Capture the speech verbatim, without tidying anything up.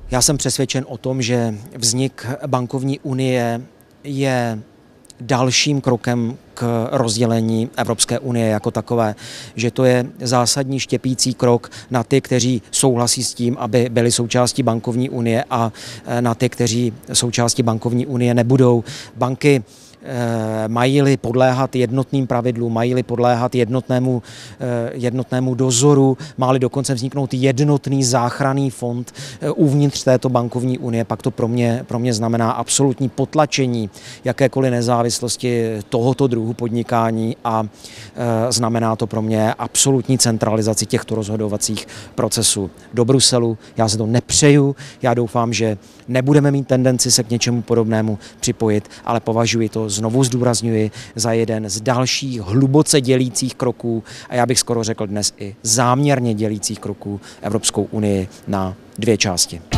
Já jsem přesvědčen o tom, že vznik bankovní unie je dalším krokem k rozdělení Evropské unie jako takové, že to je zásadní štěpící krok na ty, kteří souhlasí s tím, aby byli součástí bankovní unie, a na ty, kteří součástí bankovní unie nebudou. Banky mají-li podléhat jednotným pravidlům, mají-li podléhat jednotnému, jednotnému dozoru, má-li dokonce vzniknout jednotný záchranný fond uvnitř této bankovní unie, pak to pro mě, pro mě znamená absolutní potlačení jakékoliv nezávislosti tohoto druhu podnikání a znamená to pro mě absolutní centralizaci těchto rozhodovacích procesů do Bruselu. Já se to nepřeju, já doufám, že nebudeme mít tendenci se k něčemu podobnému připojit, ale považuji to, znovu zdůrazňuji, za jeden z dalších hluboce dělících kroků, a já bych skoro řekl dnes i záměrně dělících kroků, Evropskou unii na dvě části.